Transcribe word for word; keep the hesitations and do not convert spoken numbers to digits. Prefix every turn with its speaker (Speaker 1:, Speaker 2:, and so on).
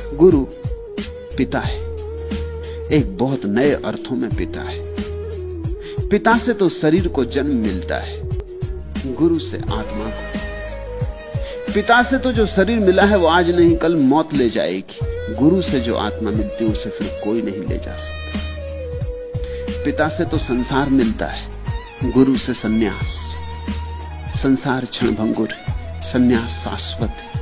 Speaker 1: गुरु पिता है, एक बहुत नए अर्थों में पिता है। पिता से तो शरीर को जन्म मिलता है, गुरु से आत्मा को। पिता से तो जो शरीर मिला है वो आज नहीं कल मौत ले जाएगी, गुरु से जो आत्मा मिलती है उसे फिर कोई नहीं ले जा सकता। पिता से तो संसार मिलता है, गुरु से सन्यास। संसार क्षणभंगुर है, सन्यास शाश्वत है।